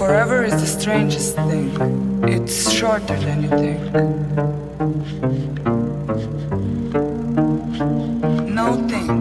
Forever is the strangest thing. It's shorter than you think. No think.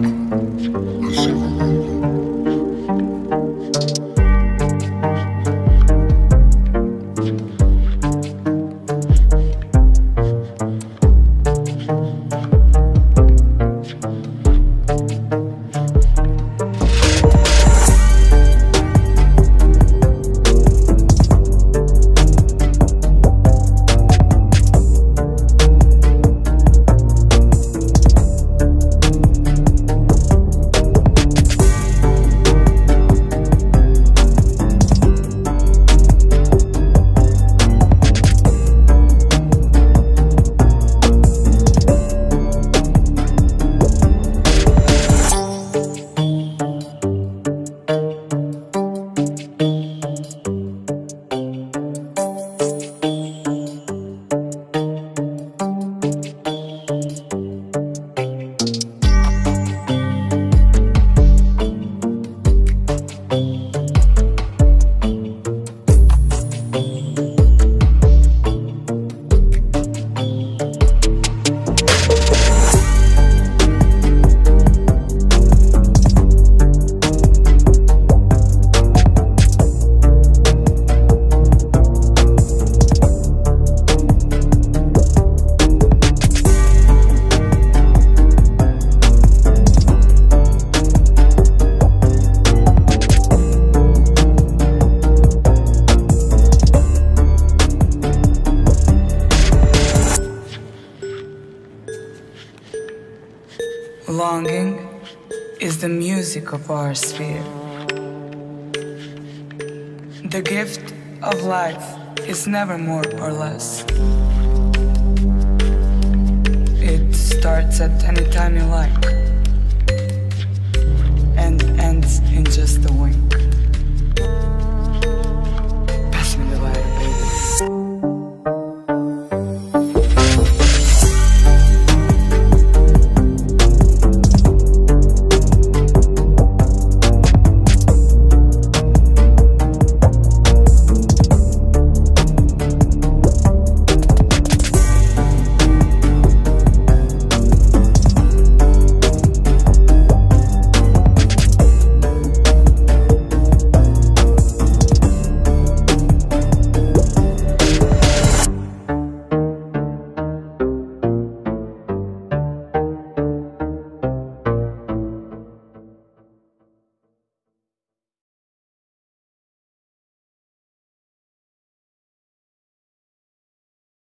Longing is the music of our sphere. The gift of life is never more or less. It starts at any time you like and ends in just a wink.